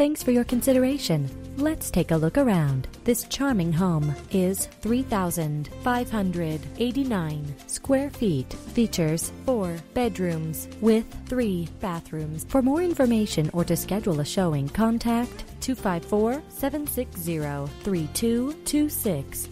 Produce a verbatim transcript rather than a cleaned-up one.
Thanks for your consideration. Let's take a look around. This charming home is three thousand five hundred eighty-nine square feet. Features four bedrooms with three bathrooms. For more information or to schedule a showing, contact two five four, seven six zero, three two two six.